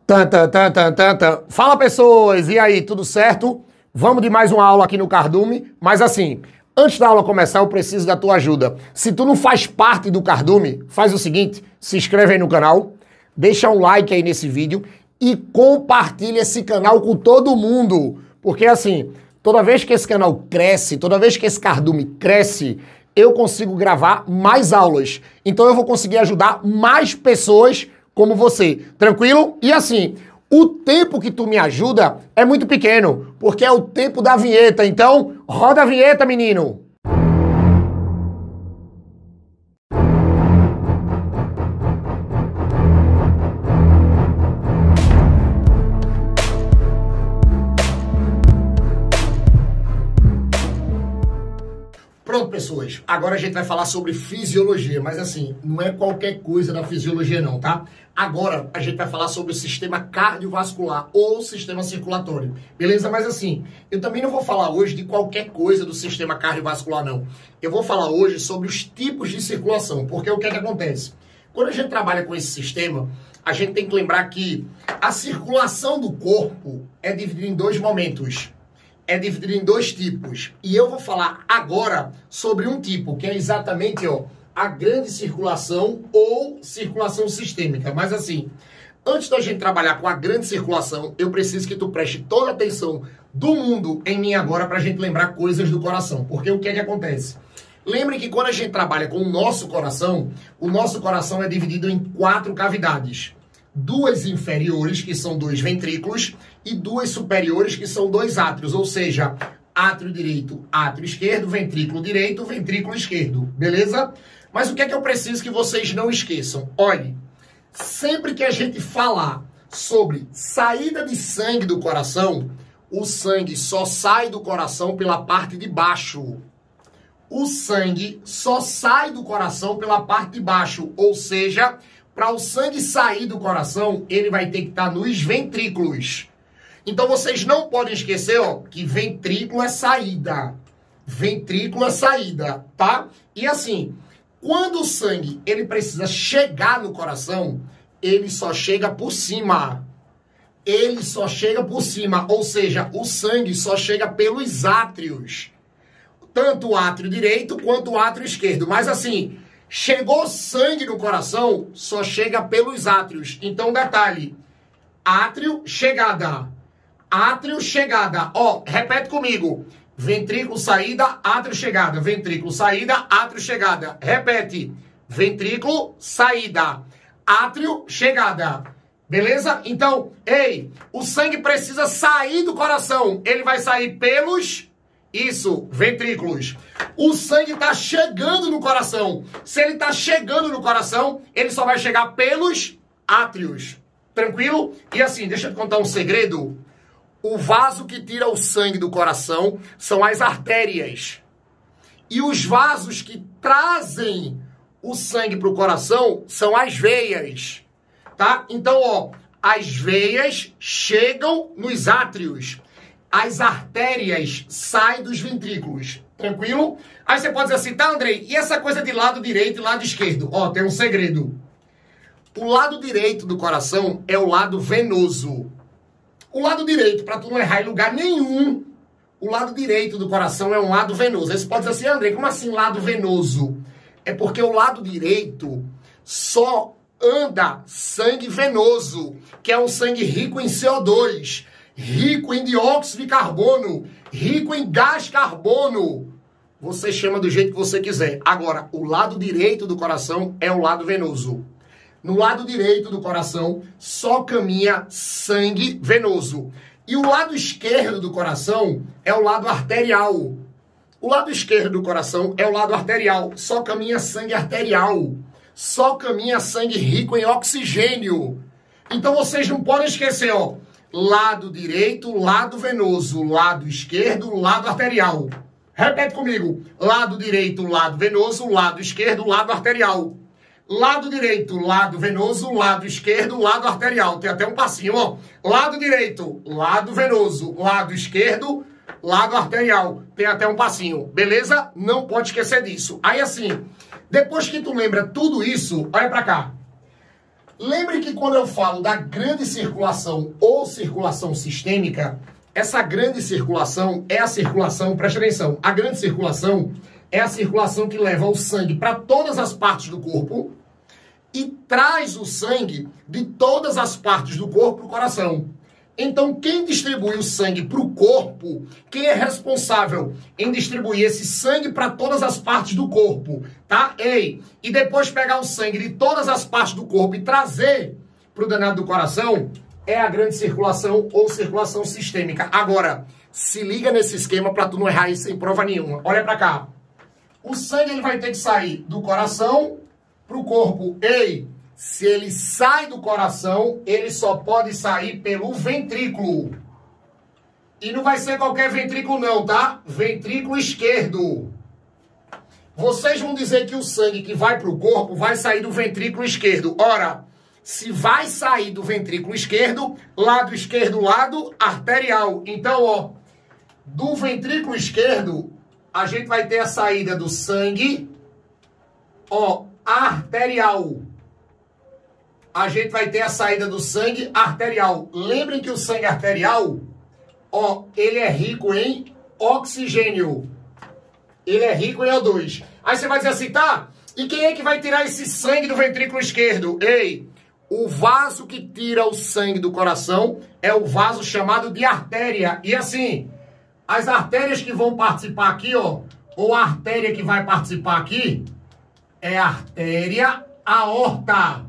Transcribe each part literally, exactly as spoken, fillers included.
Tan, tan, tan, tan, tan, tan. Fala, pessoas! E aí, tudo certo? Vamos de mais uma aula aqui no Cardume, mas assim, antes da aula começar, eu preciso da tua ajuda. Se tu não faz parte do Cardume, faz o seguinte, se inscreve aí no canal, deixa um like aí nesse vídeo e compartilha esse canal com todo mundo. Porque assim, toda vez que esse canal cresce, toda vez que esse Cardume cresce, eu consigo gravar mais aulas. Então eu vou conseguir ajudar mais pessoas como você, tranquilo? E assim, o tempo que tu me ajuda é muito pequeno, porque é o tempo da vinheta. Então, roda a vinheta, menino! Pronto, pessoas, agora a gente vai falar sobre fisiologia, mas assim, não é qualquer coisa da fisiologia não, tá? Agora a gente vai falar sobre o sistema cardiovascular ou sistema circulatório, beleza? Mas assim, eu também não vou falar hoje de qualquer coisa do sistema cardiovascular não. Eu vou falar hoje sobre os tipos de circulação, porque o que é que acontece? Quando a gente trabalha com esse sistema, a gente tem que lembrar que a circulação do corpo é dividida em dois momentos. É dividido em dois tipos. E eu vou falar agora sobre um tipo, que é exatamente ó, a grande circulação ou circulação sistêmica. Mas assim, antes da gente trabalhar com a grande circulação, eu preciso que tu preste toda a atenção do mundo em mim agora para a gente lembrar coisas do coração. Porque o que é que acontece? Lembre que quando a gente trabalha com o nosso coração, o nosso coração é dividido em quatro cavidades. Duas inferiores, que são dois ventrículos, e duas superiores, que são dois átrios, ou seja, átrio direito, átrio esquerdo, ventrículo direito, ventrículo esquerdo, beleza? Mas o que é que eu preciso que vocês não esqueçam? Olhe, sempre que a gente falar sobre saída de sangue do coração, o sangue só sai do coração pela parte de baixo. O sangue só sai do coração pela parte de baixo, ou seja, para o sangue sair do coração, ele vai ter que estar nos ventrículos. Então vocês não podem esquecer, ó, que ventrículo é saída. Ventrículo é saída, tá? E assim, quando o sangue ele precisa chegar no coração, ele só chega por cima. Ele só chega por cima, ou seja, o sangue só chega pelos átrios. Tanto o átrio direito quanto o átrio esquerdo. Mas assim, chegou sangue no coração, só chega pelos átrios. Então, detalhe, átrio, chegada. Átrio, chegada. Ó, repete comigo. Ventrículo, saída, átrio, chegada. Ventrículo, saída, átrio, chegada. Repete. Ventrículo, saída. Átrio, chegada. Beleza? Então, ei, o sangue precisa sair do coração. Ele vai sair pelos... Isso, ventrículos. O sangue está chegando no coração. Se ele está chegando no coração, ele só vai chegar pelos átrios. Tranquilo? E assim, deixa eu te contar um segredo. O vaso que tira o sangue do coração são as artérias. E os vasos que trazem o sangue para o coração são as veias. Tá? Então, ó, as veias chegam nos átrios. As artérias saem dos ventrículos, tranquilo? Aí você pode dizer assim, tá, Andrei, e essa coisa de lado direito e lado esquerdo? Ó, tem um segredo. O lado direito do coração é o lado venoso. O lado direito, para tu não errar em lugar nenhum, o lado direito do coração é um lado venoso. Aí você pode dizer assim, Andrei, como assim lado venoso? É porque o lado direito só anda sangue venoso, que é um sangue rico em C O dois. Rico em dióxido de carbono, rico em gás carbono. Você chama do jeito que você quiser. Agora, o lado direito do coração é o lado venoso. No lado direito do coração só caminha sangue venoso. E o lado esquerdo do coração é o lado arterial. O lado esquerdo do coração é o lado arterial. Só caminha sangue arterial. Só caminha sangue rico em oxigênio. Então vocês não podem esquecer, ó. Lado direito, lado venoso. Lado esquerdo, lado arterial. Repete comigo. Lado direito, lado venoso. Lado esquerdo, lado arterial. Lado direito, lado venoso. Lado esquerdo, lado arterial. Tem até um passinho, ó. Lado direito, lado venoso. Lado esquerdo, lado arterial. Tem até um passinho. Beleza? Não pode esquecer disso. Aí assim, depois que tu lembra tudo isso, olha pra cá. Lembre que quando eu falo da grande circulação ou circulação sistêmica, essa grande circulação é a circulação, preste atenção, a grande circulação é a circulação que leva o sangue para todas as partes do corpo e traz o sangue de todas as partes do corpo para o coração. Então, quem distribui o sangue para o corpo, quem é responsável em distribuir esse sangue para todas as partes do corpo, tá? Ei, e depois pegar o sangue de todas as partes do corpo e trazer para o danado do coração, é a grande circulação ou circulação sistêmica. Agora, se liga nesse esquema para tu não errar isso sem prova nenhuma. Olha para cá. O sangue ele vai ter que sair do coração para o corpo. Ei, se ele sai do coração, ele só pode sair pelo ventrículo. E não vai ser qualquer ventrículo não, tá? Ventrículo esquerdo. Vocês vão dizer que o sangue que vai para o corpo vai sair do ventrículo esquerdo. Ora, se vai sair do ventrículo esquerdo, lado esquerdo, lado arterial. Então, ó, do ventrículo esquerdo, a gente vai ter a saída do sangue, ó, arterial. A gente vai ter a saída do sangue arterial. Lembrem que o sangue arterial, ó, ele é rico em oxigênio. Ele é rico em O dois. Aí você vai dizer assim, tá? E quem é que vai tirar esse sangue do ventrículo esquerdo? Ei, o vaso que tira o sangue do coração é o vaso chamado de artéria. E assim, as artérias que vão participar aqui, ó, ou a artéria que vai participar aqui, é a artéria aorta.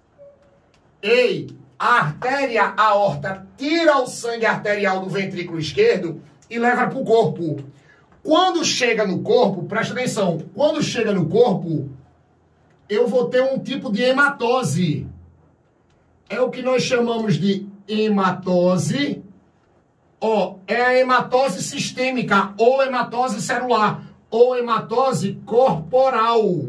Ei, a artéria aorta tira o sangue arterial do ventrículo esquerdo e leva para o corpo. Quando chega no corpo, presta atenção, quando chega no corpo, eu vou ter um tipo de hematose. É o que nós chamamos de hematose. Ó, é a hematose sistêmica, ou hematose celular, ou hematose corporal.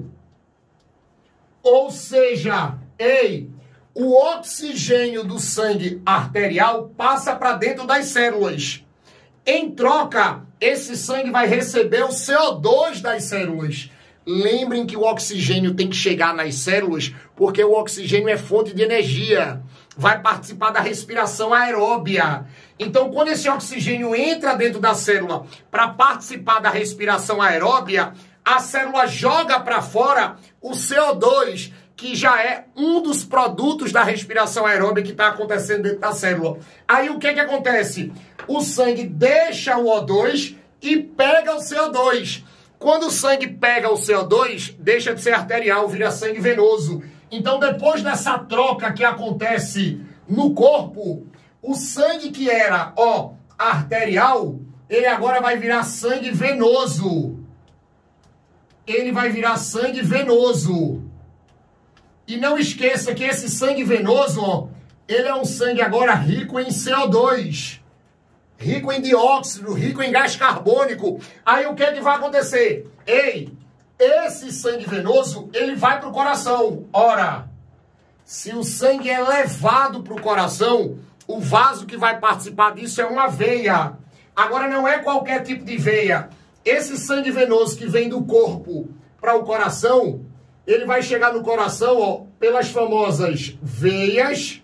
Ou seja, ei, o oxigênio do sangue arterial passa para dentro das células. Em troca, esse sangue vai receber o C O dois das células. Lembrem que o oxigênio tem que chegar nas células, porque o oxigênio é fonte de energia. Vai participar da respiração aeróbia. Então, quando esse oxigênio entra dentro da célula para participar da respiração aeróbia, a célula joga para fora o C O dois, que já é um dos produtos da respiração aeróbica que está acontecendo dentro da célula. Aí o que que acontece? O sangue deixa o O dois e pega o C O dois. Quando o sangue pega o C O dois, deixa de ser arterial, vira sangue venoso. Então, depois dessa troca que acontece no corpo, o sangue que era, ó, arterial, ele agora vai virar sangue venoso. Ele vai virar sangue venoso. E não esqueça que esse sangue venoso, ó, ele é um sangue agora rico em C O dois, rico em dióxido, rico em gás carbônico. Aí o que é que vai acontecer? Ei, esse sangue venoso, ele vai para o coração. Ora, se o sangue é levado para o coração, o vaso que vai participar disso é uma veia. Agora não é qualquer tipo de veia. Esse sangue venoso que vem do corpo para o coração, ele vai chegar no coração, ó, pelas famosas veias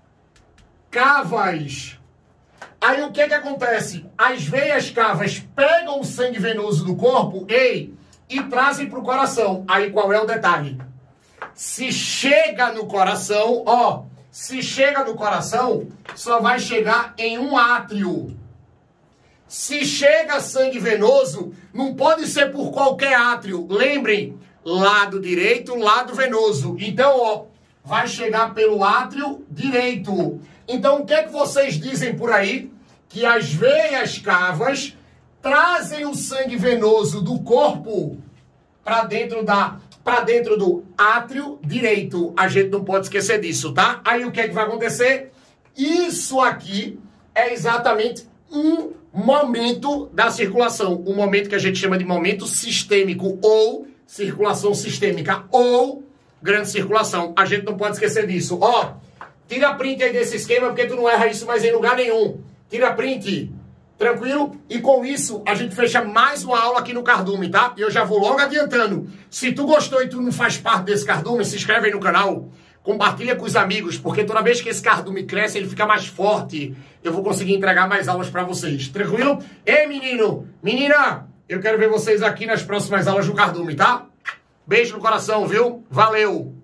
cavas. Aí o que que acontece? As veias cavas pegam o sangue venoso do corpo, ei, e trazem para o coração. Aí qual é o detalhe? Se chega no coração, ó, se chega no coração, só vai chegar em um átrio. Se chega sangue venoso, não pode ser por qualquer átrio. Lembrem, lado direito, lado venoso. Então, ó, vai chegar pelo átrio direito. Então, o que é que vocês dizem por aí? Que as veias cavas trazem o sangue venoso do corpo para dentro da, para dentro do átrio direito. A gente não pode esquecer disso, tá? Aí o que é que vai acontecer? Isso aqui é exatamente um momento da circulação. Um momento que a gente chama de momento sistêmico ou circulação sistêmica ou grande circulação. A gente não pode esquecer disso. Ó, tira print aí desse esquema, porque tu não erra isso mais em lugar nenhum. Tira print. Tranquilo? E com isso, a gente fecha mais uma aula aqui no Cardume, tá? E eu já vou logo adiantando. Se tu gostou e tu não faz parte desse Cardume, se inscreve aí no canal. Compartilha com os amigos, porque toda vez que esse cardume cresce, ele fica mais forte. Eu vou conseguir entregar mais aulas para vocês. Tranquilo? Ei, menino! Menina! Eu quero ver vocês aqui nas próximas aulas do cardume, tá? Beijo no coração, viu? Valeu!